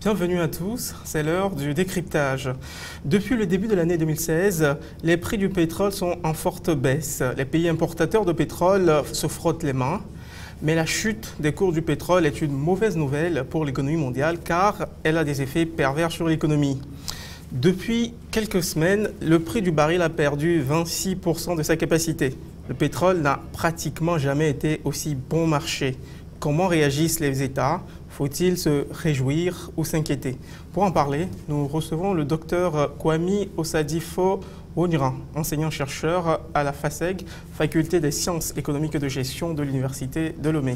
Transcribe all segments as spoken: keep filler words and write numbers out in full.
Bienvenue à tous, c'est l'heure du décryptage. Depuis le début de l'année deux mille seize, les prix du pétrole sont en forte baisse. Les pays importateurs de pétrole se frottent les mains. Mais la chute des cours du pétrole est une mauvaise nouvelle pour l'économie mondiale car elle a des effets pervers sur l'économie. Depuis quelques semaines, le prix du baril a perdu vingt-six pour cent de sa capacité. Le pétrole n'a pratiquement jamais été aussi bon marché. Comment réagissent les États ? Faut-il se réjouir ou s'inquiéter? Pour en parler, nous recevons le docteur Kwame Osadifo-Onyran, enseignant-chercheur à la FASEG, Faculté des sciences économiques et de gestion de l'Université de Lomé.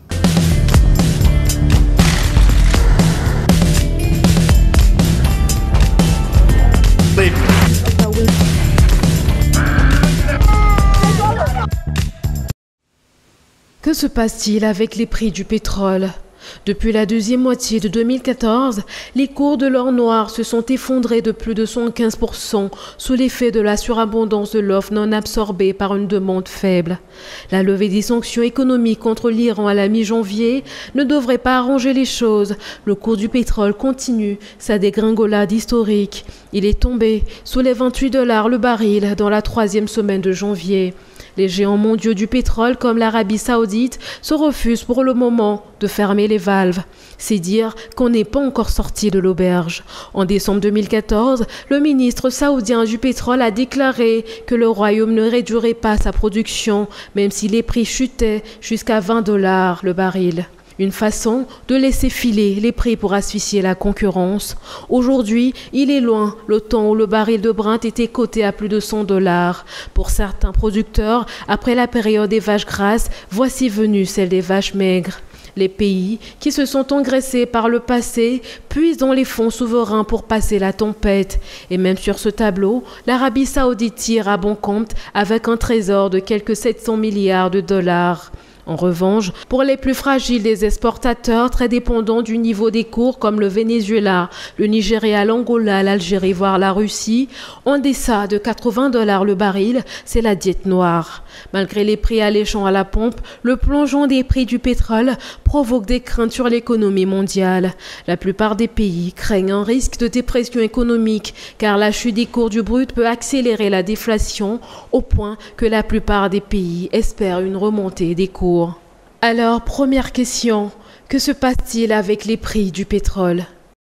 Que se passe-t-il avec les prix du pétrole ? Depuis la deuxième moitié de deux mille quatorze, les cours de l'or noir se sont effondrés de plus de soixante-quinze pour cent sous l'effet de la surabondance de l'offre non absorbée par une demande faible. La levée des sanctions économiques contre l'Iran à la mi-janvier ne devrait pas arranger les choses. Le cours du pétrole continue sa dégringolade historique. Il est tombé sous les vingt-huit dollars le baril dans la troisième semaine de janvier. Les géants mondiaux du pétrole, comme l'Arabie saoudite, se refusent pour le moment de fermer les valves. C'est dire qu'on n'est pas encore sorti de l'auberge. En décembre deux mille quatorze, le ministre saoudien du pétrole a déclaré que le royaume ne réduirait pas sa production, même si les prix chutaient jusqu'à vingt dollars le baril. Une façon de laisser filer les prix pour asphyxier la concurrence. Aujourd'hui, il est loin le temps où le baril de Brent était coté à plus de cent dollars. Pour certains producteurs, après la période des vaches grasses, voici venue celle des vaches maigres. Les pays qui se sont engraissés par le passé puisent dans les fonds souverains pour passer la tempête. Et même sur ce tableau, l'Arabie saoudite tire à bon compte avec un trésor de quelques sept cents milliards de dollars. En revanche, pour les plus fragiles des exportateurs très dépendants du niveau des cours comme le Venezuela, le Nigeria, l'Angola, l'Algérie, voire la Russie, en deçà de quatre-vingts dollars le baril, c'est la diète noire. Malgré les prix alléchants à la pompe, le plongeon des prix du pétrole provoque des craintes sur l'économie mondiale. La plupart des pays craignent un risque de dépression économique car la chute des cours du brut peut accélérer la déflation au point que la plupart des pays espèrent une remontée des cours. Alors, première question, que se passe-t-il avec les prix du pétrole ?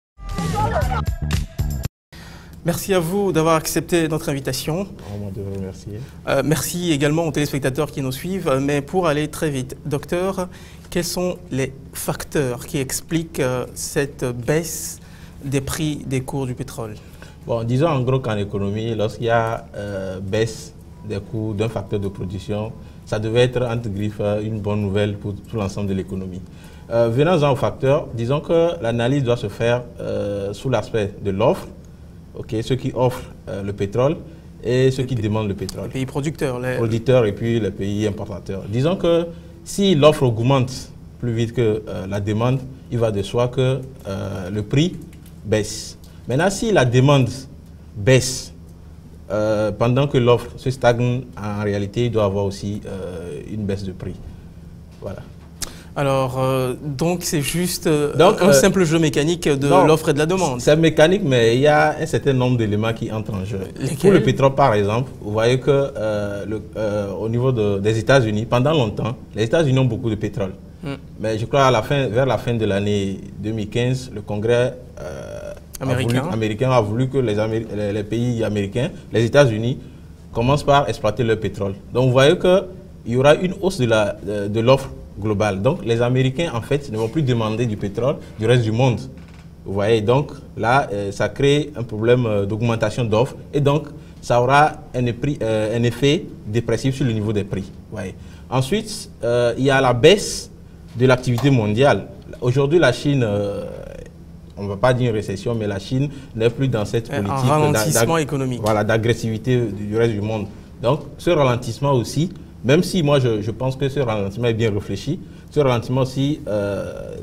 Merci à vous d'avoir accepté notre invitation. On devrait remercier. Euh, merci également aux téléspectateurs qui nous suivent. Mais pour aller très vite, docteur, quels sont les facteurs qui expliquent euh, cette baisse des prix des cours du pétrole? Bon, disons en gros qu'en économie, lorsqu'il y a euh, baisse des coûts d'un facteur de production, ça devait être, entre griffes, une bonne nouvelle pour tout l'ensemble de l'économie. Euh, Venons-en aux facteurs, disons que l'analyse doit se faire euh, sous l'aspect de l'offre, okay, ceux qui offrent euh, le pétrole et ceux qui demandent le pétrole. Les pays producteurs. Les producteurs et puis les pays importateurs. Disons que si l'offre augmente plus vite que euh, la demande, il va de soi que euh, le prix baisse. Maintenant, si la demande baisse, Euh, pendant que l'offre se stagne, en réalité, il doit y avoir aussi euh, une baisse de prix. Voilà. Alors, euh, donc c'est juste euh, donc, un euh, simple jeu mécanique de l'offre et de la demande. C'est mécanique, mais il y a un certain nombre d'éléments qui entrent en jeu. Lesquels? Pour le pétrole, par exemple, vous voyez que euh, le, euh, au niveau de, des États-Unis, pendant longtemps, les États-Unis ont beaucoup de pétrole. Mm. Mais je crois à la fin, vers la fin de l'année deux mille quinze, le Congrès euh, Américain. A voulu, américain a voulu que les, Améri les, les pays américains, les États-Unis, commencent par exploiter leur pétrole. Donc vous voyez qu'il y aura une hausse de la, de, de l'offre globale. Donc les Américains, en fait, ne vont plus demander du pétrole du reste du monde. Vous voyez, donc là, euh, ça crée un problème euh, d'augmentation d'offres et donc ça aura un, euh, un effet dépressif sur le niveau des prix. Vous voyez. Ensuite, euh, il y a la baisse de l'activité mondiale. Aujourd'hui, la Chine... Euh, on ne va pas dire une récession, mais la Chine n'est plus dans cette politique un ralentissement économique. Voilà, d'agressivité du reste du monde. Donc, ce ralentissement aussi, même si moi je, je pense que ce ralentissement est bien réfléchi, ce ralentissement aussi euh,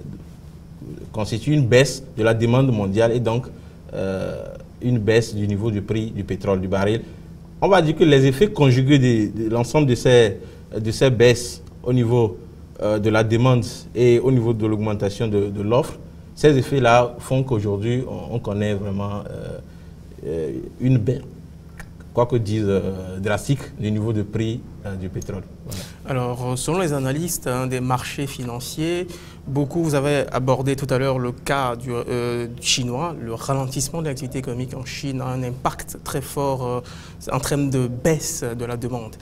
constitue une baisse de la demande mondiale et donc euh, une baisse du niveau du prix du pétrole, du baril. On va dire que les effets conjugués de, de l'ensemble de ces, de ces baisses au niveau euh, de la demande et au niveau de l'augmentation de, de l'offre, ces effets-là font qu'aujourd'hui, on, on connaît vraiment euh, euh, une baisse, quoi que disent, euh, drastique du niveau de prix euh, du pétrole. Voilà. Alors, selon les analystes hein, des marchés financiers, beaucoup, vous avez abordé tout à l'heure le cas du, euh, chinois, le ralentissement de l'activité économique en Chine a un impact très fort euh, en termes de baisse de la demande.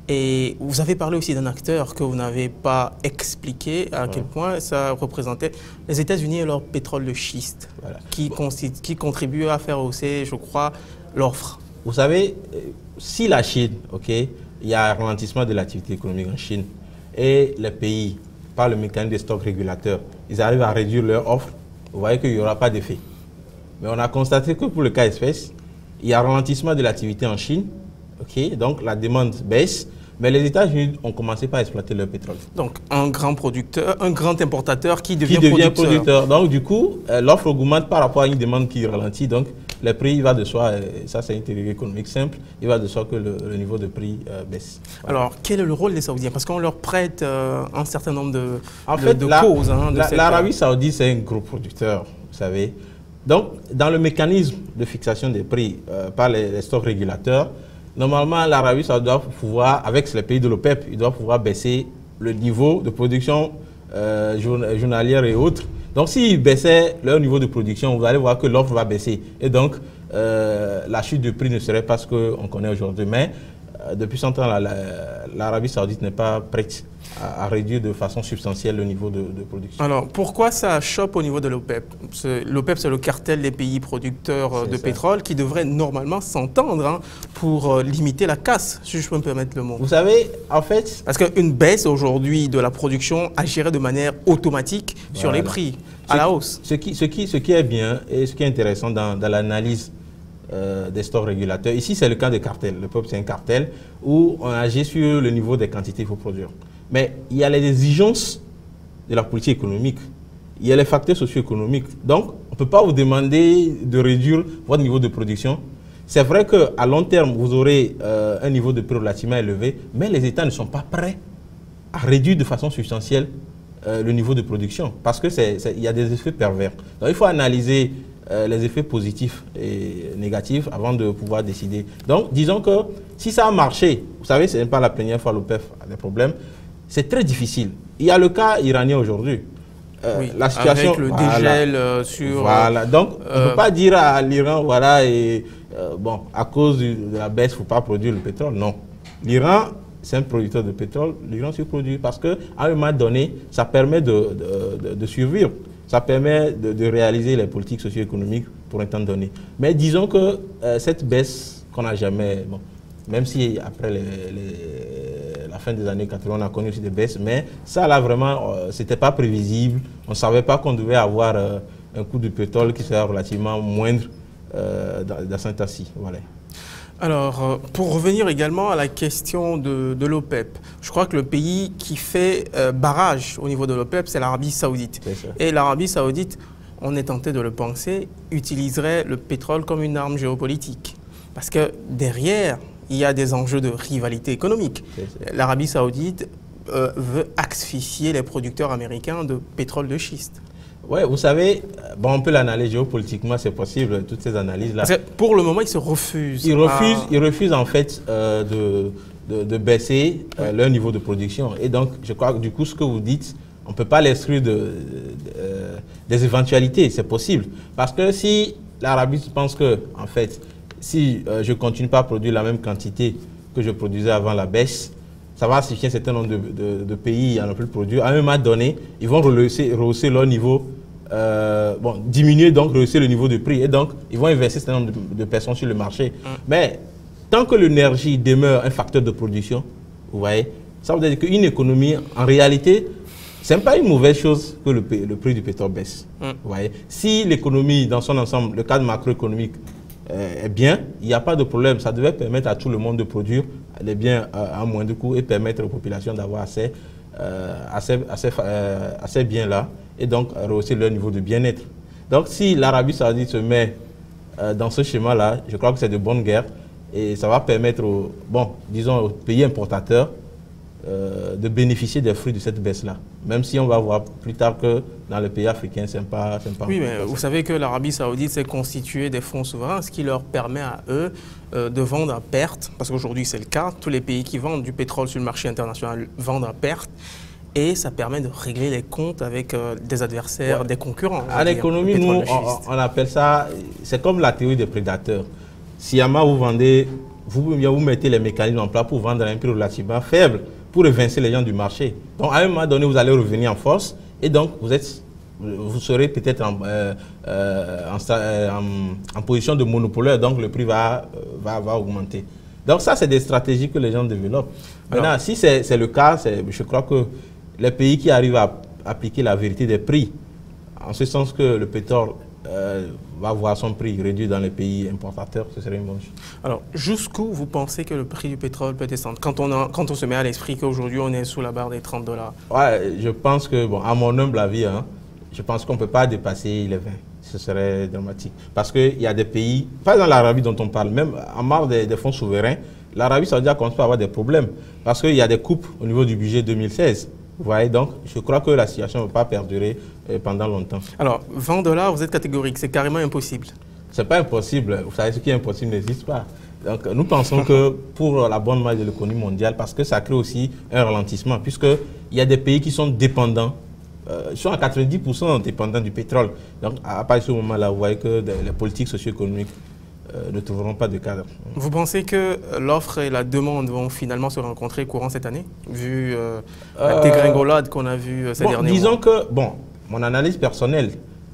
Et vous avez parlé aussi d'un acteur que vous n'avez pas expliqué à quel point ça représentait les États-Unis et leur pétrole de schiste, voilà. qui, bon. qui contribue à faire hausser, je crois, l'offre. Vous savez, si la Chine, ok, il y a un ralentissement de l'activité économique en Chine et les pays, par le mécanisme des stocks régulateurs, ils arrivent à réduire leur offre, vous voyez qu'il n'y aura pas d'effet. Mais on a constaté que pour le cas espèce, il y a un ralentissement de l'activité en Chine, ok, donc la demande baisse, mais les États-Unis ont commencé par exploiter leur pétrole. Donc un grand producteur, un grand importateur qui devient, qui devient producteur. producteur. Donc du coup, euh, l'offre augmente par rapport à une demande qui ralentit. Donc le prix il va de soi, euh, ça c'est une théorie économique simple, il va de soi que le, le niveau de prix euh, baisse. Voilà. Alors quel est le rôle des Saoudiens? Parce qu'on leur prête euh, un certain nombre de, en de, fait, de la, causes. Hein, l'Arabie saoudite c'est un gros producteur, vous savez. Donc dans le mécanisme de fixation des prix euh, par les, les stocks régulateurs, normalement, l'Arabie saoudite doit pouvoir, avec les pays de l'OPEP, il doit pouvoir baisser le niveau de production euh, journalière et autres. Donc, s'ils baissaient leur niveau de production, vous allez voir que l'offre va baisser. Et donc, euh, la chute de prix ne serait pas ce qu'on connaît aujourd'hui. Mais euh, depuis cent ans, l'Arabie saoudite n'est pas prête à, à réduire de façon substantielle le niveau de, de production. Alors, pourquoi ça chope au niveau de l'OPEP? L'OPEP, c'est le cartel des pays producteurs de ça. pétrole qui devrait normalement s'entendre hein, pour limiter la casse, si je peux me permettre le mot. Vous savez, en fait... Parce qu'une baisse aujourd'hui de la production agirait de manière automatique voilà. sur les prix, à ce la qui, hausse. Ce qui, ce, qui, ce qui est bien et ce qui est intéressant dans, dans l'analyse euh, des stocks régulateurs, ici c'est le cas des cartels. Le peuple c'est un cartel où on agit sur le niveau des quantités qu'il faut produire. Mais il y a les exigences de la politique économique, il y a les facteurs socio-économiques. Donc, on ne peut pas vous demander de réduire votre niveau de production. C'est vrai qu'à long terme, vous aurez euh, un niveau de prix relativement élevé, mais les États ne sont pas prêts à réduire de façon substantielle euh, le niveau de production parce qu'il y a des effets pervers. Donc, il faut analyser euh, les effets positifs et négatifs avant de pouvoir décider. Donc, disons que si ça a marché, vous savez, ce n'est pas la première fois que l'OPEP a des problèmes. C'est très difficile. Il y a le cas iranien aujourd'hui. Euh, oui, la situation, avec le voilà, dégel euh, sur... Voilà, donc euh, on ne peut pas dire à l'Iran, voilà, et euh, bon, à cause de la baisse, il ne faut pas produire le pétrole. Non. L'Iran, c'est un producteur de pétrole, l'Iran surproduit parce qu'à un moment donné, ça permet de, de, de, de survivre. Ça permet de, de réaliser les politiques socio-économiques pour un temps donné. Mais disons que euh, cette baisse qu'on n'a jamais... Bon, même si après les, les, la fin des années quatre-vingt, on a connu aussi des baisses, mais ça là vraiment, euh, ce n'était pas prévisible. On ne savait pas qu'on devait avoir euh, un coût de pétrole qui serait relativement moindre euh, dans, dans cet assis. Voilà. Alors, euh, pour revenir également à la question de, de l'OPEP, je crois que le pays qui fait euh, barrage au niveau de l'OPEP, c'est l'Arabie saoudite. Et l'Arabie saoudite, on est tenté de le penser, utiliserait le pétrole comme une arme géopolitique. Parce que derrière, il y a des enjeux de rivalité économique. L'Arabie saoudite euh, veut asphyxier les producteurs américains de pétrole de schiste. Oui, vous savez, bon, on peut l'analyser géopolitiquement, c'est possible, toutes ces analyses-là. Pour le moment, ils se refusent. Ils refusent, à... ils refusent en fait euh, de, de, de baisser euh, leur niveau de production. Et donc, je crois que du coup, ce que vous dites, on ne peut pas l'exclure de, de, de, euh, des éventualités, c'est possible. Parce que si l'Arabie pense que, en fait, si euh, je ne continue pas à produire la même quantité que je produisais avant la baisse, ça va assister un certain nombre de, de, de pays à ne plus produire. À un moment donné, ils vont rehausser, rehausser leur niveau, euh, bon, diminuer donc, rehausser le niveau de prix. Et donc, ils vont investir un certain nombre de, de personnes sur le marché. Mm. Mais tant que l'énergie demeure un facteur de production, vous voyez, ça veut dire qu'une économie, en réalité, ce n'est pas une mauvaise chose que le, le prix du pétrole baisse. Mm. Vous voyez, si l'économie, dans son ensemble, le cadre macroéconomique, est bien, il n'y a pas de problème. Ça devait permettre à tout le monde de produire les biens à, à moindre coût et permettre aux populations d'avoir accès euh, à ces, à ces, euh, à ces biens-là et donc rehausser leur niveau de bien-être. Donc si l'Arabie saoudite se met euh, dans ce schéma-là, je crois que c'est de bonne guerre et ça va permettre aux, bon, disons, aux pays importateurs euh, de bénéficier des fruits de cette baisse-là. Même si on va voir plus tard que dans les pays africains, ce n'est pas, pas... Oui, mais vous savez que l'Arabie saoudite s'est constituée des fonds souverains, ce qui leur permet à eux euh, de vendre à perte, parce qu'aujourd'hui c'est le cas, tous les pays qui vendent du pétrole sur le marché international vendent à perte, et ça permet de régler les comptes avec euh, des adversaires, ouais. des concurrents. En économie, nous, on, on appelle ça, c'est comme la théorie des prédateurs. Si à vous vendez, vous, vous mettez les mécanismes en place pour vendre à un prix relativement faible, pour évincer les gens du marché. Donc, à un moment donné, vous allez revenir en force et donc vous, êtes, vous serez peut-être en, euh, euh, en, en, en position de monopolaire, donc le prix va, va, va augmenter. Donc, ça, c'est des stratégies que les gens développent. Maintenant, alors, si c'est le cas, je crois que les pays qui arrivent à appliquer la vérité des prix, en ce sens que le pétrole euh, va voir son prix réduit dans les pays importateurs, ce serait une bonne chose. Alors, jusqu'où vous pensez que le prix du pétrole peut descendre quand on, a, quand on se met à l'esprit qu'aujourd'hui on est sous la barre des trente dollars? Ouais, je pense que, bon, à mon humble avis, hein, je pense qu'on ne peut pas dépasser les vingt. Ce serait dramatique. Parce qu'il y a des pays, pas dans l'Arabie dont on parle, même en marge des, des fonds souverains, l'Arabie saoudite commence à avoir des problèmes. Parce qu'il y a des coupes au niveau du budget deux mille seize. Vous voyez, donc je crois que la situation ne va pas perdurer euh, pendant longtemps. Alors, vingt dollars, vous êtes catégorique, c'est carrément impossible. Ce n'est pas impossible. Vous savez, ce qui est impossible n'existe pas. Donc, nous pensons que pour la bonne marche de l'économie mondiale, parce que ça crée aussi un ralentissement, puisqu'il y a des pays qui sont dépendants, euh, ils sont à quatre-vingt-dix pour cent dépendants du pétrole. Donc, à partir de ce moment-là, vous voyez que les politiques socio-économiques euh, ne trouveront pas de cadre. Vous pensez que l'offre et la demande vont finalement se rencontrer courant cette année, vu euh, la dégringolade qu'on a vue ces bon, derniers disons mois? que, bon, mon analyse personnelle,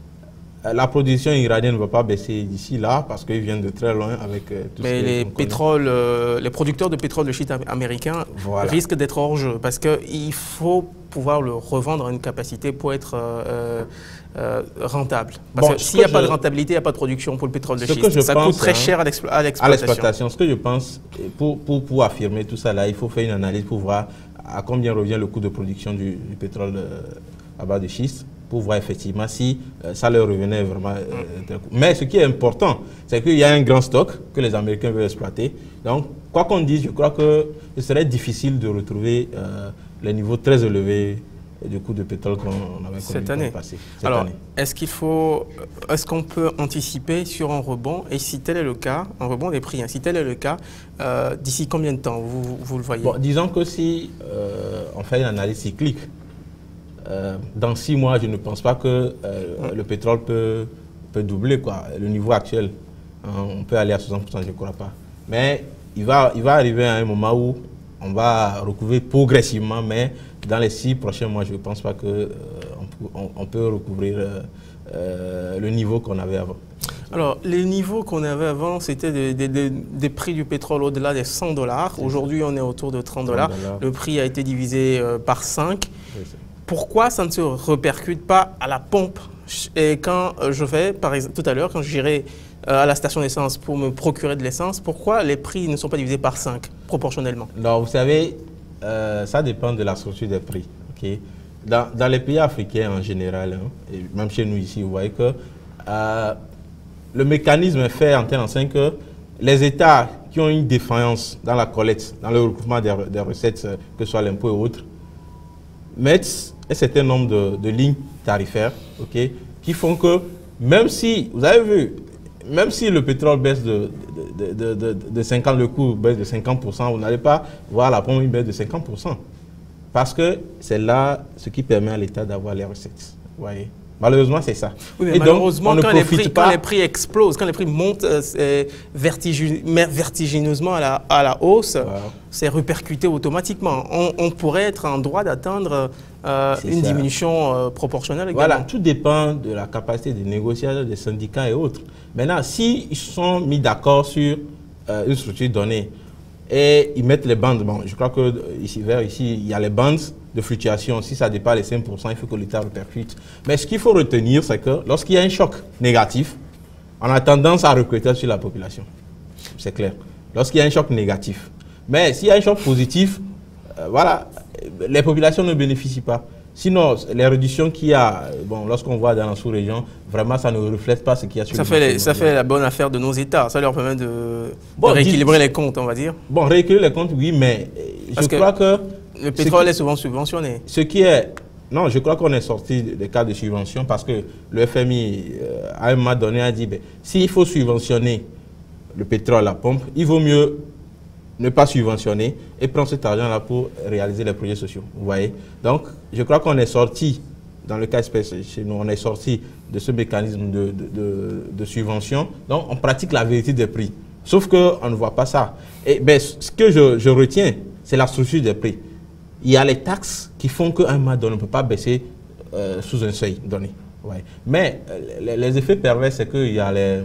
la production iranienne ne va pas baisser d'ici là parce qu'ils viennent de très loin avec euh, tout Mais ce les, pétroles, euh, les producteurs de pétrole de schiste américains voilà. risquent d'être hors jeu parce qu'il faut pouvoir le revendre à une capacité pour être euh, euh, rentable. Parce bon, que s'il n'y a je... pas de rentabilité, il n'y a pas de production pour le pétrole de ce schiste. Que je ça pense, coûte très hein, cher à l'exploitation. Ce que je pense, pour, pour, pour affirmer tout ça là, il faut faire une analyse pour voir à combien revient le coût de production du, du pétrole euh, à base de schiste, pour voir effectivement si euh, ça leur revenait vraiment. Euh, Mais ce qui est important, c'est qu'il y a un grand stock que les Américains veulent exploiter. Donc, quoi qu'on dise, je crois que ce serait difficile de retrouver euh, les niveaux très élevés du coût de pétrole qu'on avait cette année. Passé, cette Alors, année. Est-ce qu'il faut, est-ce qu'on peut anticiper sur un rebond? Et si tel est le cas, un rebond des prix, hein, si tel est le cas, euh, d'ici combien de temps vous, vous le voyez? Bon, disons que si euh, on fait une analyse cyclique, Euh, dans six mois, je ne pense pas que euh, mmh. le pétrole peut, peut doubler quoi. Le niveau actuel. Hein, on peut aller à soixante pour cent, je ne crois pas. Mais il va, il va arriver à un moment où on va recouvrir progressivement, mais dans les six prochains mois, je ne pense pas qu'on euh, on, on peut recouvrir euh, euh, le niveau qu'on avait avant. Alors, les niveaux qu'on avait avant, c'était des, des, des, des prix du pétrole au-delà des cent dollars. Aujourd'hui, on est autour de trente dollars. Le prix a été divisé euh, par cinq. Pourquoi ça ne se répercute pas à la pompe? Et quand je vais, par exemple, tout à l'heure, quand j'irai à la station d'essence pour me procurer de l'essence, pourquoi les prix ne sont pas divisés par cinq, proportionnellement? Non, vous savez, euh, ça dépend de la structure des prix. Okay? Dans, dans les pays africains en général, hein, et même chez nous ici, vous voyez que euh, le mécanisme est fait en telle enseigne que les États qui ont une défaillance dans la collecte, dans le recouvrement des, des recettes, que ce soit l'impôt et autres, mettent un certain nombre de, de lignes tarifaires, okay, qui font que même si, vous avez vu, même si le pétrole baisse de, de, de, de, de cinquante, le coût baisse de cinquante pour cent, vous n'allez pas voir la pompe baisse de cinquante pour cent. Parce que c'est là ce qui permet à l'État d'avoir les recettes. Vous voyez. Malheureusement, c'est ça. Oui, mais et malheureusement, donc, quand, les prix, pas... quand les prix explosent, quand les prix montent euh, vertigine, vertigineusement à la, à la hausse, wow. c'est répercuté automatiquement. On, on pourrait être en droit d'atteindre euh, une ça. diminution euh, proportionnelle également. Voilà, tout dépend de la capacité des négociateurs, des syndicats et autres. Maintenant, s'ils sont mis d'accord sur euh, une structure donnée et ils mettent les bandes, bon, je crois que ici, vers ici, il y a les bandes de fluctuation. Si ça dépasse les cinq pour cent, il faut que l'État répercute. Mais ce qu'il faut retenir, c'est que lorsqu'il y a un choc négatif, on a tendance à recruter sur la population. C'est clair. Lorsqu'il y a un choc négatif. Mais s'il y a un choc positif, euh, voilà, les populations ne bénéficient pas. Sinon, les réductions qu'il y a, bon, lorsqu'on voit dans la sous-région, vraiment, ça ne reflète pas ce qu'il y a sur ça le fait les, Ça fait la bonne affaire de nos États. Ça leur permet de, bon, de rééquilibrer les comptes, on va dire. Bon, rééquilibrer les comptes, oui, mais Parce je que crois que Le pétrole qui, est souvent subventionné. Ce qui est... Non, je crois qu'on est sorti des cas de subvention parce que le F M I, euh, à un moment donné, a dit, ben, s'il faut subventionner le pétrole à la pompe, il vaut mieux ne pas subventionner et prendre cet argent-là pour réaliser les projets sociaux. Vous voyez? Donc, je crois qu'on est sorti, dans le cas spécial chez nous, on est sorti de ce mécanisme de, de, de, de subvention. Donc, on pratique la vérité des prix. Sauf qu'on ne voit pas ça. Et ben, ce que je, je retiens, c'est la structure des prix. Il y a les taxes qui font qu'un moment donné, on ne peut pas baisser euh, sous un seuil donné. Ouais. Mais euh, les, les effets pervers, c'est qu'il y a les...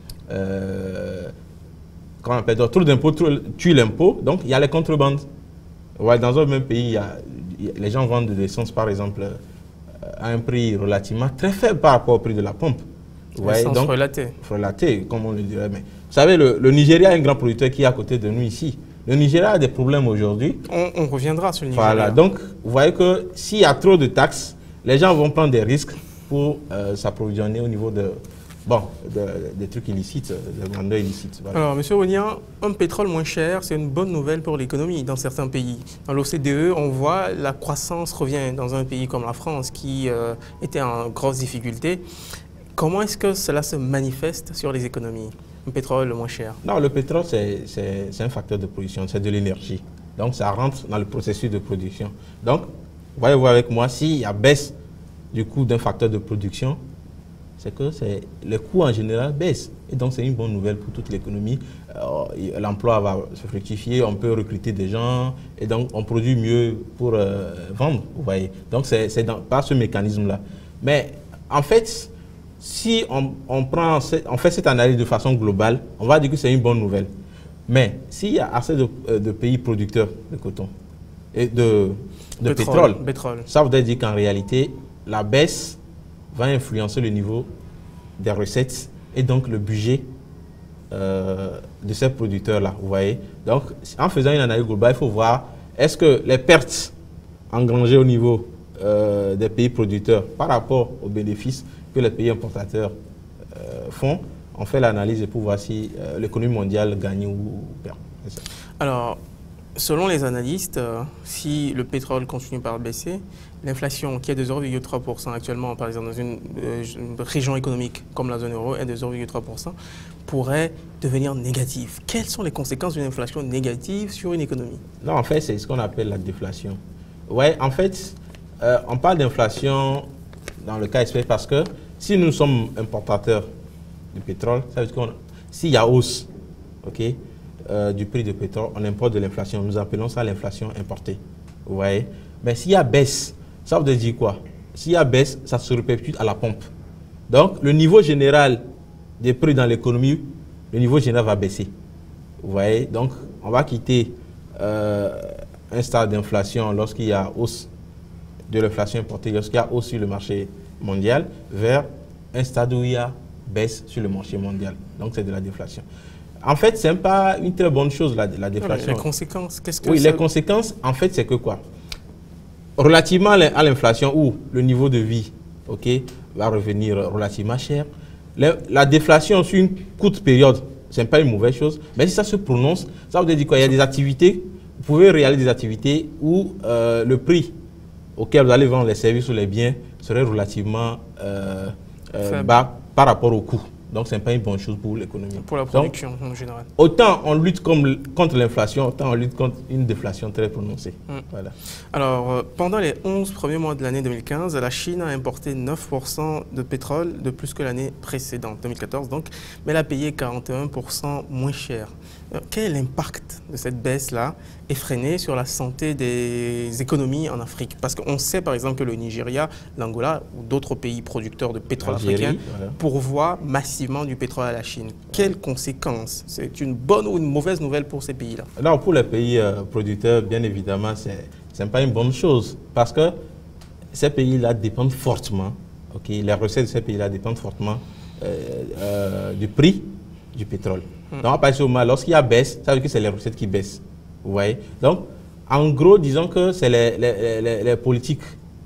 Euh, comment on appelle ça, trop d'impôts tue l'impôt, donc il y a les contrebandes. Ouais, dans un même pays, il y a, il y a, les gens vendent de l'essence, par exemple, euh, à un prix relativement très faible par rapport au prix de la pompe. Ouais, l'essence relatée. Relatée, comme on le dirait. Mais, vous savez, le, le Nigeria est un grand producteur qui est à côté de nous ici. Le Nigeria a des problèmes aujourd'hui. On, on reviendra sur le Nigeria. Voilà, donc vous voyez que s'il y a trop de taxes, les gens vont prendre des risques pour euh, s'approvisionner au niveau de, bon, de, des trucs illicites, des vendeurs illicites. Voilà. Alors, M. Onyan, un pétrole moins cher, c'est une bonne nouvelle pour l'économie dans certains pays. Dans l'O C D E, on voit la croissance revient dans un pays comme la France qui euh, était en grosse difficulté. Comment est-ce que cela se manifeste sur les économies? Un pétrole moins cher? Non, le pétrole, c'est un facteur de production, c'est de l'énergie. Donc, ça rentre dans le processus de production. Donc, voyez-vous avec moi, s'il y a baisse du coût d'un facteur de production, c'est que les coûts en général baissent. Et donc, c'est une bonne nouvelle pour toute l'économie. Euh, L'emploi va se fructifier, on peut recruter des gens, et donc on produit mieux pour euh, vendre, vous voyez. Donc, c'est par ce mécanisme-là. Mais, en fait, si on, on, prend, on fait cette analyse de façon globale, on va dire que c'est une bonne nouvelle. Mais s'il y a assez de, de pays producteurs de coton et de, de pétrole, pétrole, pétrole, ça voudrait dire qu'en réalité, la baisse va influencer le niveau des recettes et donc le budget euh, de ces producteurs-là, vous voyez. Donc, en faisant une analyse globale, il faut voir est-ce que les pertes engrangées au niveau euh, des pays producteurs par rapport aux bénéfices que les pays importateurs euh, font, on fait l'analyse pour voir si euh, l'économie mondiale gagne ou perd. Alors, selon les analystes, euh, si le pétrole continue par baisser, l'inflation qui est de zéro virgule trois pour cent actuellement, par exemple dans une, euh, une région économique comme la zone euro, est de zéro virgule trois pour cent, pourrait devenir négative. Quelles sont les conséquences d'une inflation négative sur une économie? Non, en fait, c'est ce qu'on appelle la déflation. Ouais, en fait, euh, on parle d'inflation dans le cas espèce parce que si nous sommes importateurs de pétrole, ça veut dire que s'il y a hausse okay, euh, du prix du pétrole, on importe de l'inflation. Nous appelons ça l'inflation importée. Vous voyez? Mais s'il y a baisse, ça veut dire quoi? S'il y a baisse, ça se répercute à la pompe. Donc, le niveau général des prix dans l'économie, le niveau général va baisser. Vous voyez? Donc, on va quitter euh, un stade d'inflation lorsqu'il y a hausse de l'inflation importée, lorsqu'il y a hausse sur le marché mondial, vers un stade où il y a baisse sur le marché mondial. Donc, c'est de la déflation. En fait, ce n'est pas une très bonne chose, la, la déflation. Les conséquences, qu'est-ce que Oui, ça... les conséquences, en fait, c'est que quoi? Relativement à l'inflation, où le niveau de vie okay, va revenir relativement cher, la, la déflation sur une courte période, ce n'est pas une mauvaise chose, mais si ça se prononce, ça veut dire quoi? Il y a des activités, vous pouvez réaliser des activités où euh, le prix auquel vous allez vendre les services ou les biens serait relativement euh, euh, bas par rapport au coût. Donc, ce n'est pas une bonne chose pour l'économie. Pour la production, Donc, en général. Autant on lutte comme, contre l'inflation, autant on lutte contre une déflation très prononcée. Mm. Voilà. Alors, euh, pendant les onze premiers mois de l'année deux mille quinze, la Chine a importé neuf pour cent de pétrole de plus que l'année précédente, deux mille quatorze donc, mais elle a payé quarante et un pour cent moins cher. Euh, quel est l'impact de cette baisse-là effrénée sur la santé des économies en Afrique? Parce qu'on sait par exemple que le Nigeria, l'Angola ou d'autres pays producteurs de pétrole africain voilà. pourvoient massivement du pétrole à la Chine. Quelles conséquences? C'est une bonne ou une mauvaise nouvelle pour ces pays-là? Non, pour les pays euh, producteurs, bien évidemment, ce n'est pas une bonne chose parce que ces pays-là dépendent fortement, okay, les recettes de ces pays-là dépendent fortement euh, euh, du prix du pétrole. Hmm. Donc, à partir du moment, lorsqu'il y a baisse, ça veut dire que c'est les recettes qui baissent. Vous voyez? Donc, en gros, disons que c'est les, les, les, les politiques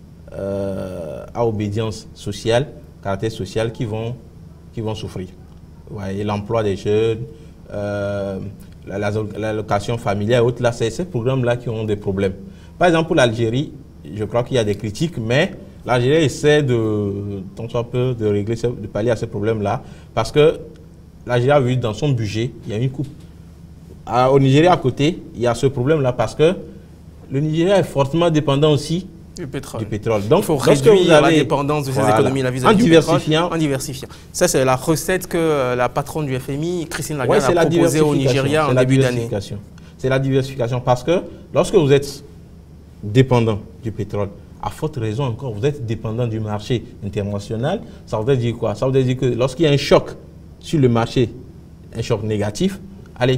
euh, à obédience sociale, caractère social, qui vont, qui vont souffrir. Vous voyez? L'emploi des jeunes, euh, l'allocation familiale et autres, là, c'est ces programmes-là qui ont des problèmes. Par exemple, pour l'Algérie, je crois qu'il y a des critiques, mais l'Algérie essaie de, tant soit peu, de régler, de pallier à ce problème-là, parce que l'Algérie a vu dans son budget, il y a une coupe. À, au Nigeria, à côté, il y a ce problème-là, parce que le Nigeria est fortement dépendant aussi du pétrole. Du pétrole. Donc, il faut réduire vous avez, la dépendance de ces voilà, économies vis-à-vis en du diversifiant. pétrole, en diversifiant. Ça, c'est la recette que la patronne du F M I, Christine Lagarde, ouais, a proposée au Nigeria en début d'année. C'est la diversification, parce que lorsque vous êtes dépendant du pétrole, à forte raison encore, vous êtes dépendant du marché international, ça veut dire quoi? Ça veut dire que lorsqu'il y a un choc sur le marché, un choc négatif, allez,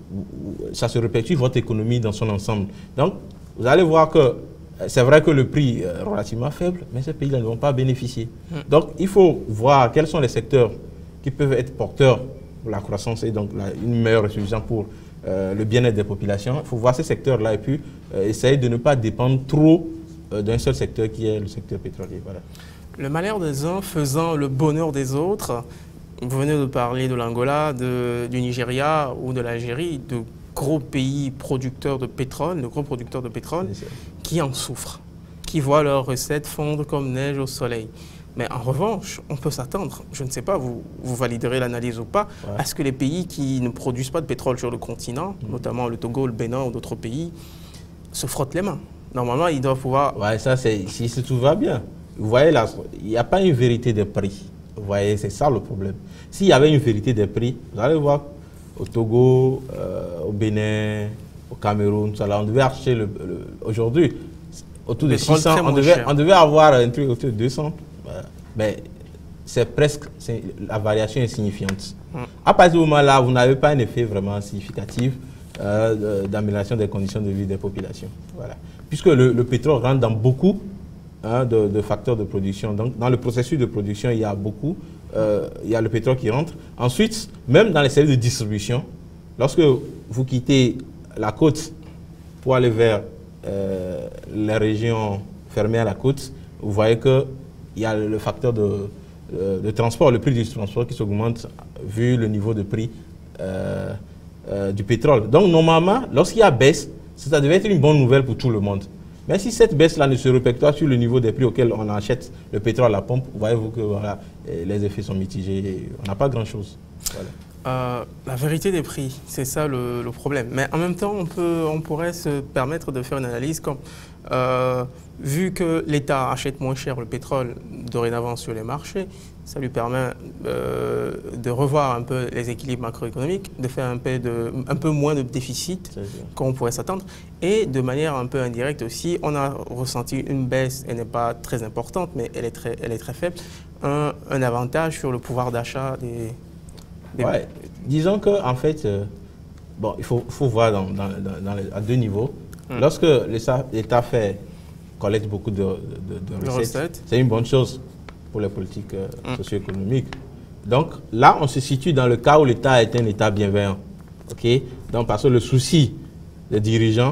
ça se répercute votre économie dans son ensemble. Donc, vous allez voir que c'est vrai que le prix est relativement faible, mais ces pays-là ne vont pas bénéficier. Mmh. Donc, il faut voir quels sont les secteurs qui peuvent être porteurs pour la croissance et donc la, une meilleure résolution pour euh, le bien-être des populations. Il faut voir ces secteurs-là et puis euh, essayer de ne pas dépendre trop euh, d'un seul secteur qui est le secteur pétrolier. Voilà. Le malheur des uns faisant le bonheur des autres. Vous venez de parler de l'Angola, du Nigeria ou de l'Algérie, de gros pays producteurs de pétrole, de gros producteurs de pétrole qui en souffrent, qui voient leurs recettes fondre comme neige au soleil. Mais en revanche, on peut s'attendre, je ne sais pas, vous, vous validerez l'analyse ou pas, ouais. à ce que les pays qui ne produisent pas de pétrole sur le continent, mmh. notamment le Togo, le Bénin ou d'autres pays, se frottent les mains. Normalement, ils doivent pouvoir... Ouais, ça, c'est si tout va bien. Vous voyez, là, il n'y a pas une vérité des prix. Vous voyez, c'est ça le problème. S'il y avait une vérité des prix, vous allez voir au Togo, euh, au Bénin, au Cameroun, ça là, on devait acheter le, le, aujourd'hui autour de six cents, on devait, on devait avoir un truc autour de deux cents. Voilà. Mais c'est presque, la variation est insignifiante. Hum. À partir du moment-là, vous n'avez pas un effet vraiment significatif euh, d'amélioration des conditions de vie des populations. Voilà. Puisque le, le pétrole rentre dans beaucoup hein, de, de facteurs de production. Donc, dans le processus de production, il y a beaucoup. Euh, il y a le pétrole qui rentre. Ensuite, même dans les services de distribution, lorsque vous quittez la côte pour aller vers euh, les régions fermées à la côte, vous voyez qu'il y a le facteur de, de, de transport, le prix du transport qui s'augmente vu le niveau de prix euh, euh, du pétrole. Donc, normalement, lorsqu'il y a baisse, ça devait être une bonne nouvelle pour tout le monde. Mais si cette baisse-là ne se répercute pas sur le niveau des prix auxquels on achète le pétrole à la pompe, voyez-vous que voilà, les effets sont mitigés. On n'a pas grand-chose. Voilà. Euh, la vérité des prix, c'est ça le, le problème. Mais en même temps, on, peut, on pourrait se permettre de faire une analyse comme, euh, vu que l'État achète moins cher le pétrole dorénavant sur les marchés, ça lui permet euh, de revoir un peu les équilibres macroéconomiques, de faire un peu, de, un peu moins de déficit qu'on pourrait s'attendre. Et de manière un peu indirecte aussi, on a ressenti une baisse, elle n'est pas très importante, mais elle est très, elle est très faible, un, un avantage sur le pouvoir d'achat des... des ouais. Disons qu'en en fait, euh, bon, il faut, faut voir dans, dans, dans, dans les, à deux niveaux. Hum. Lorsque l'État fait, collecte beaucoup de, de, de, de recettes, recettes. c'est une bonne chose pour les politiques euh, hum. socio-économiques. Donc là, on se situe dans le cas où l'État est un État bienveillant. Okay? Donc parce que le souci des dirigeants,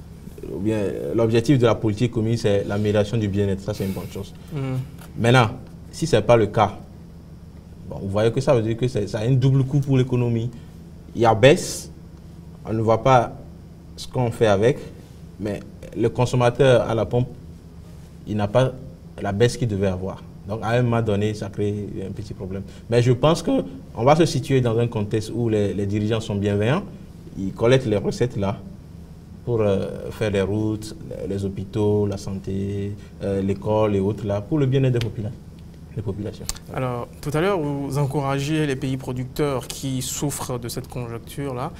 ou bien l'objectif de la politique économique, c'est l'amélioration du bien-être. Ça, c'est une bonne chose. Hum. Maintenant, si ce n'est pas le cas, bon, vous voyez que ça veut dire que ça a un double coût pour l'économie. Il y a baisse, on ne voit pas ce qu'on fait avec, mais le consommateur à la pompe, il n'a pas la baisse qu'il devait avoir. Donc, à un moment donné, ça crée un petit problème. Mais je pense qu'on va se situer dans un contexte où les, les dirigeants sont bienveillants. Ils collectent les recettes là pour euh, faire les routes, les, les hôpitaux, la santé, euh, l'école et autres là, pour le bien-être des populations. Les populations. Alors, tout à l'heure, vous encouragez les pays producteurs qui souffrent de cette conjoncture-là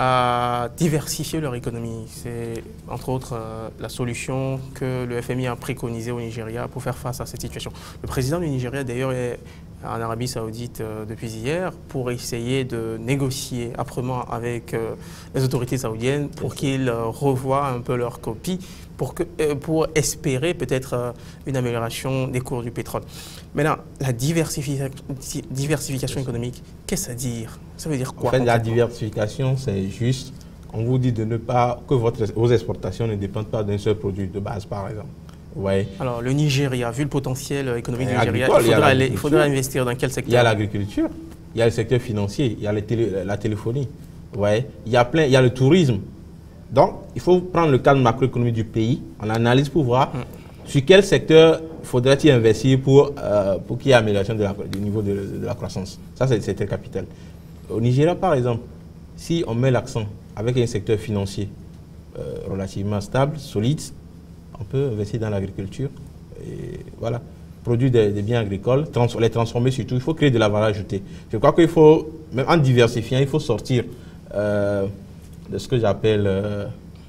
à diversifier leur économie. C'est, entre autres, euh, la solution que le F M I a préconisée au Nigeria pour faire face à cette situation. Le président du Nigeria, d'ailleurs, est en Arabie Saoudite euh, depuis hier pour essayer de négocier âprement avec euh, les autorités saoudiennes pour qu'ils euh, revoient un peu leur copie pour, que, euh, pour espérer peut-être euh, une amélioration des cours du pétrole. Maintenant, la diversification, diversification économique, qu'est-ce que ça veut dire? Ça veut dire quoi? En fait, la diversification, c'est juste, on vous dit de ne pas, que votre, vos exportations ne dépendent pas d'un seul produit de base, par exemple. Ouais. Alors, le Nigeria, vu le potentiel économique du Nigeria, il faudra, aller, il faudra investir dans quel secteur? Il y a l'agriculture, il y a le secteur financier, il y a les télé, la téléphonie. Ouais. Il y a plein, il y a le tourisme. Donc, il faut prendre le cadre macroéconomique du pays, on analyse pour voir mm. sur quel secteur faudrait-il investir pour, euh, pour qu'il y ait amélioration de la, du niveau de, de la croissance. Ça, c'est très capital. Au Nigeria, par exemple, si on met l'accent avec un secteur financier euh, relativement stable, solide, on peut investir dans l'agriculture et voilà, produire des, des biens agricoles, trans les transformer surtout. Il faut créer de la valeur ajoutée. Je crois qu'il faut, même en diversifiant, il faut sortir euh, de ce que j'appelle euh,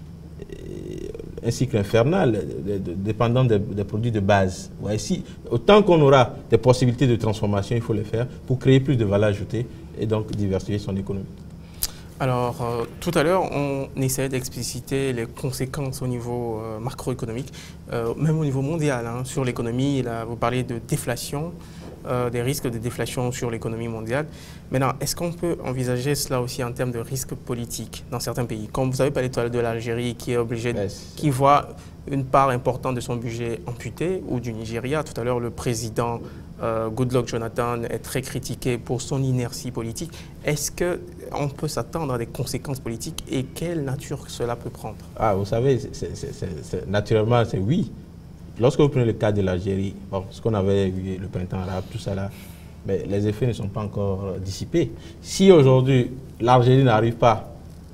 un cycle infernal, de, de, dépendant des, des produits de base. Ouais, si, autant qu'on aura des possibilités de transformation, il faut les faire pour créer plus de valeur ajoutée et donc diversifier son économie. Alors, euh, tout à l'heure, on essayait d'expliciter les conséquences au niveau euh, macroéconomique, euh, même au niveau mondial, hein, sur l'économie. Vous parlez de déflation, euh, des risques de déflation sur l'économie mondiale. Maintenant, est-ce qu'on peut envisager cela aussi en termes de risques politiques dans certains pays? Comme vous avez parlé tout à l'heure de l'Algérie qui est obligée, de, qui voit une part importante de son budget amputée, ou du Nigeria. Tout à l'heure, le président euh, Goodluck Jonathan est très critiqué pour son inertie politique. Est-ce qu'on peut s'attendre à des conséquences politiques et quelle nature cela peut prendre? Ah, vous savez, c est, c est, c est, c est, naturellement, c'est oui. Lorsque vous prenez le cas de l'Algérie, bon, ce qu'on avait vu, le printemps arabe, tout ça là, mais les effets ne sont pas encore euh, dissipés. Si aujourd'hui, l'Algérie n'arrive pas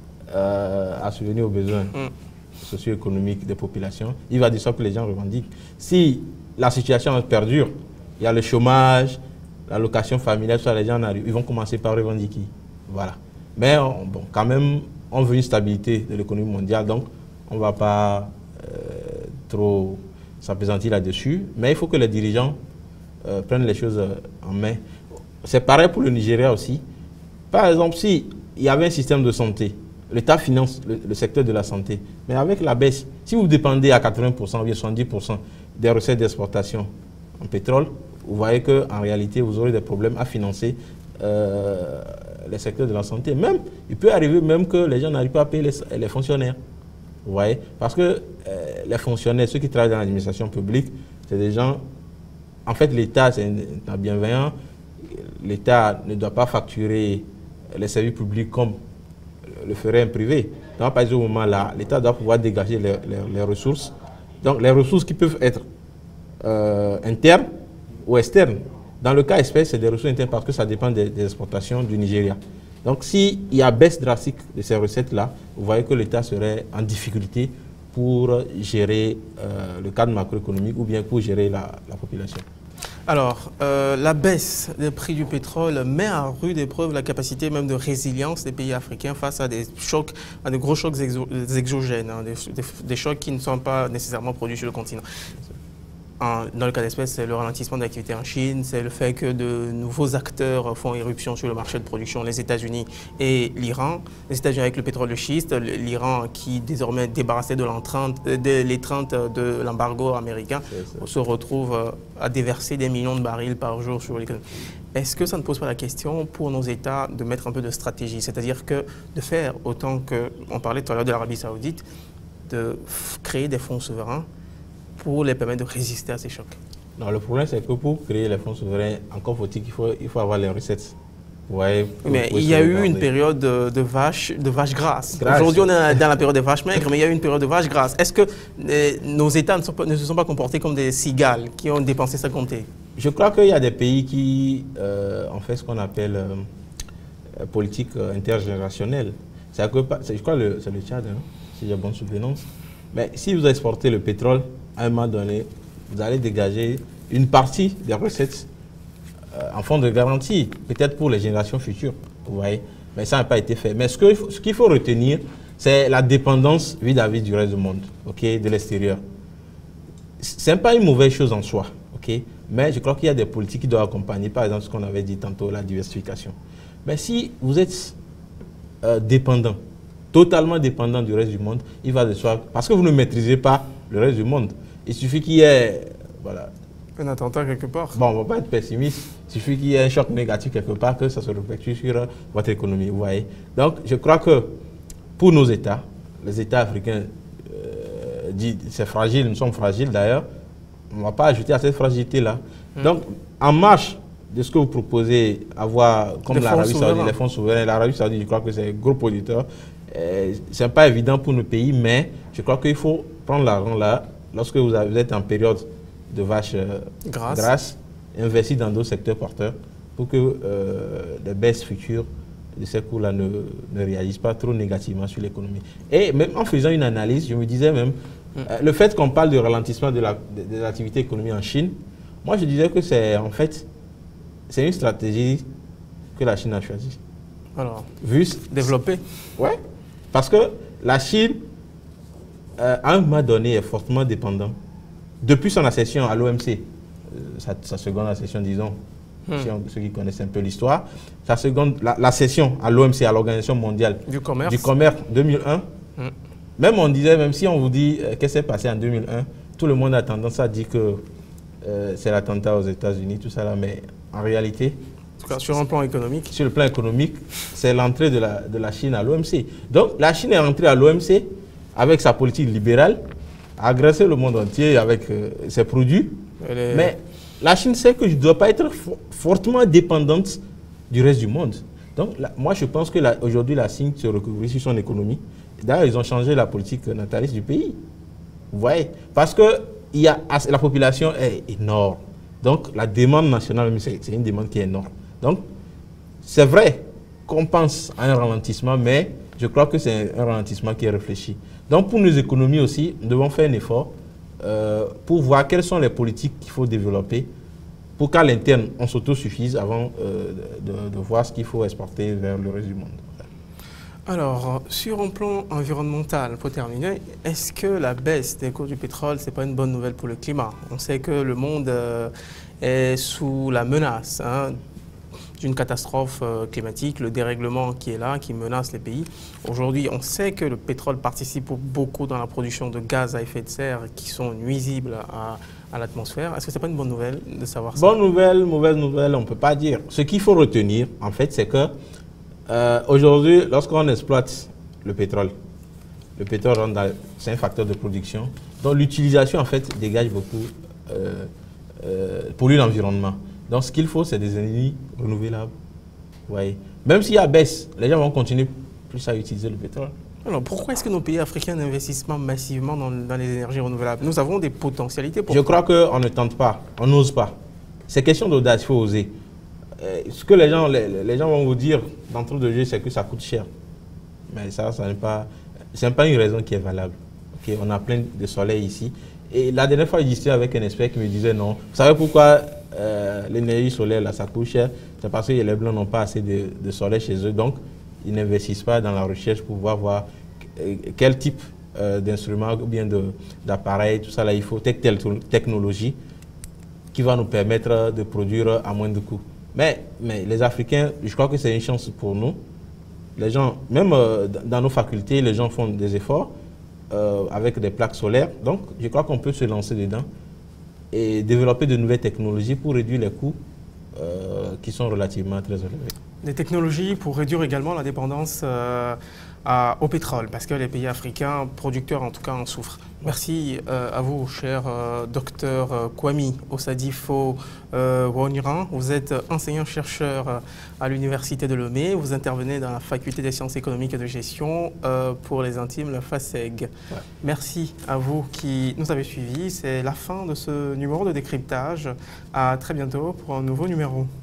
euh, à subvenir aux besoins mm. socio-économiques des populations, il va dire ça que les gens revendiquent. Si la situation perdure, il y a le chômage, l'allocation familiale, ça, les gens arrivent, ils vont commencer par revendiquer. Voilà. Mais on, bon, quand même, on veut une stabilité de l'économie mondiale, donc on ne va pas euh, trop s'appesantir là-dessus. Mais il faut que les dirigeants euh, prennent les choses euh, en main. C'est pareil pour le Nigeria aussi. Par exemple, s'il y avait un système de santé, l'État finance le, le secteur de la santé, mais avec la baisse, si vous dépendez à quatre-vingts pour cent ou bien soixante-dix pour cent des recettes d'exportation en pétrole, vous voyez qu'en réalité, vous aurez des problèmes à financer euh, les secteurs de la santé. Même, il peut arriver même que les gens n'arrivent pas à payer les, les fonctionnaires. Vous voyez? Parce que euh, les fonctionnaires, ceux qui travaillent dans l'administration publique, c'est des gens... En fait, l'État, c'est un bienveillant. L'État ne doit pas facturer les services publics comme le ferait un privé. Donc, à partir du moment là, l'État doit pouvoir dégager les, les, les ressources. Donc, les ressources qui peuvent être euh, internes ou externes. Dans le cas espèce, c'est des ressources internes parce que ça dépend des, des exportations du Nigeria. Donc, s'il y a baisse drastique de ces recettes-là, vous voyez que l'État serait en difficulté pour gérer euh, le cadre macroéconomique ou bien pour gérer la, la population. Alors, euh, la baisse des prix du pétrole met à rude épreuve la capacité même de résilience des pays africains face à des chocs, à de gros chocs exo exogènes, hein, des, des, des chocs qui ne sont pas nécessairement produits sur le continent. En, dans le cas d'espèce, c'est le ralentissement de l'activité en Chine, c'est le fait que de nouveaux acteurs font irruption sur le marché de production, les États-Unis et l'Iran. Les États-Unis avec le pétrole de schiste, l'Iran qui désormais débarrassé de l'étreinte de l'embargo américain se retrouve à déverser des millions de barils par jour sur l'économie. Est-ce que ça ne pose pas la question pour nos États de mettre un peu de stratégie, c'est-à-dire que de faire autant que, on parlait tout à l'heure de l'Arabie Saoudite, de créer des fonds souverains pour les permettre de résister à ces chocs? Non, le problème, c'est que pour créer les fonds souverains, encore faut-il qu'il faut, il faut avoir les recettes. Ouais, mais il y a eu une période de, de vaches de vache grasses. Aujourd'hui, on est dans la période des vaches maigres, mais il y a eu une période de vaches grasses. Est-ce que eh, nos États ne, sont pas, ne se sont pas comportés comme des cigales qui ont dépensé sans compter? Je crois qu'il y a des pays qui euh, ont fait ce qu'on appelle euh, politique intergénérationnelle. Je crois que c'est le Tchad, hein, si j'ai bonne souvenance. Mais si vous exportez le pétrole, à un moment donné, vous allez dégager une partie des recettes euh, en fonds de garantie, peut-être pour les générations futures, vous voyez. Mais ça n'a pas été fait. Mais ce qu'il faut, ce qu'il faut retenir, c'est la dépendance vis-à-vis du reste du monde, okay, de l'extérieur. Ce n'est pas une mauvaise chose en soi, okay, mais je crois qu'il y a des politiques qui doivent accompagner, par exemple, ce qu'on avait dit tantôt, la diversification. Mais si vous êtes euh, dépendant, totalement dépendant du reste du monde, il va de soi, parce que vous ne maîtrisez pas le reste du monde. Il suffit qu'il y ait, voilà, un attentat quelque part. Bon, on ne va pas être pessimiste. Il suffit qu'il y ait un choc négatif quelque part, que ça se répercute sur votre économie, vous voyez. Donc, je crois que pour nos États, les États africains, euh, disent c'est fragile, nous sommes fragiles d'ailleurs, on ne va pas ajouter à cette fragilité-là. Mmh. Donc, en marche de ce que vous proposez, avoir, comme l'Arabie Saoudite, les fonds souverains, l'Arabie Saoudite, je crois que c'est un gros producteur, Euh, Ce n'est pas évident pour nos pays, mais je crois qu'il faut prendre l'argent là, lorsque vous, avez, vous êtes en période de vache euh, Grasse. grasse, investir dans d'autres secteurs porteurs pour que euh, les baisses futures de ces coûts-là ne, ne réagissent pas trop négativement sur l'économie. Et même en faisant une analyse, je me disais même, mm. euh, le fait qu'on parle de ralentissement de l'activité de, de économique en Chine, moi je disais que c'est en fait, c'est une stratégie que la Chine a choisie. Alors, Vu, développer. Ouais, parce que la Chine, euh, à un moment donné, est fortement dépendante. Depuis son accession à l'O M C, euh, sa, sa seconde accession, disons, Hmm. ceux qui connaissent un peu l'histoire, la seconde, la, la session à l'O M C, à l'Organisation mondiale du commerce, du commerce deux mille un, hmm. même on disait, même si on vous dit euh, qu'est-ce qui s'est passé en deux mille un, tout le monde a tendance à dire que euh, c'est l'attentat aux États-Unis, tout ça là, mais en réalité, en tout cas, sur un plan économique, sur le plan économique, c'est l'entrée de la, de la Chine à l'O M C. Donc la Chine est entrée à l'O M C avec sa politique libérale, a agressé le monde entier avec euh, ses produits, les... mais la Chine sait que je ne dois pas être fo fortement dépendante du reste du monde. Donc, la, moi, je pense qu'aujourd'hui, la, la Chine se recouvre sur son économie. D'ailleurs, ils ont changé la politique nataliste du pays. Vous voyez? Parce que y a, la population est énorme. Donc, la demande nationale, c'est une demande qui est énorme. Donc, c'est vrai qu'on pense à un ralentissement, mais je crois que c'est un ralentissement qui est réfléchi. Donc, pour nos économies aussi, nous devons faire un effort Euh, pour voir quelles sont les politiques qu'il faut développer pour qu'à l'interne, on s'autosuffise avant euh, de, de voir ce qu'il faut exporter vers le reste du monde. Alors, sur un plan environnemental, pour terminer, est-ce que la baisse des cours du pétrole, ce n'est pas une bonne nouvelle pour le climat? On sait que le monde euh, est sous la menace hein, d'une catastrophe euh, climatique, le dérèglement qui est là, qui menace les pays. Aujourd'hui, on sait que le pétrole participe beaucoup dans la production de gaz à effet de serre qui sont nuisibles à, à l'atmosphère. Est-ce que ce n'est pas une bonne nouvelle de savoir ça? Bonne nouvelle, mauvaise nouvelle, on ne peut pas dire. Ce qu'il faut retenir, en fait, c'est que euh, aujourd'hui, lorsqu'on exploite le pétrole, le pétrole, c'est un facteur de production. Donc l'utilisation, en fait, dégage beaucoup, euh, euh, pollue l'environnement. Donc, ce qu'il faut, c'est des énergies renouvelables. Ouais. Même s'il y a baisse, les gens vont continuer plus à utiliser le pétrole. Alors, pourquoi est-ce que nos pays africains n'investissent pas massivement dans, dans les énergies renouvelables? Nous avons des potentialités pour... Je crois qu'on ne tente pas, on n'ose pas. C'est question d'audace, il faut oser. Euh, ce que les gens, les, les gens vont vous dire d'entre de jeu, c'est que ça coûte cher. Mais ça, ça n'est pas, c'est pas une raison qui est valable. Okay, on a plein de soleil ici. Et la dernière fois, je discutais avec un expert qui me disait non. Vous savez pourquoi euh, l'énergie solaire, là, ça coûte cher? C'est parce que les Blancs n'ont pas assez de, de soleil chez eux. Donc, ils n'investissent pas dans la recherche pour pouvoir voir quel type euh, d'instrument ou bien d'appareil, tout ça là, il faut telle, telle technologie qui va nous permettre de produire à moins de coûts. Mais, mais les Africains, je crois que c'est une chance pour nous. Les gens, même euh, dans nos facultés, les gens font des efforts euh, avec des plaques solaires. Donc, je crois qu'on peut se lancer dedans et développer de nouvelles technologies pour réduire les coûts euh, qui sont relativement très élevés. Des technologies pour réduire également la dépendance euh, à, au pétrole, parce que les pays africains, producteurs en tout cas, en souffrent. Merci euh, à vous, cher euh, docteur euh, Kwame Osadifo euh, Woniran. Vous êtes enseignant-chercheur à l'Université de Lomé. Vous intervenez dans la Faculté des sciences économiques et de gestion euh, pour les intimes, la FASEG. Ouais. Merci à vous qui nous avez suivis. C'est la fin de ce numéro de décryptage. À très bientôt pour un nouveau numéro.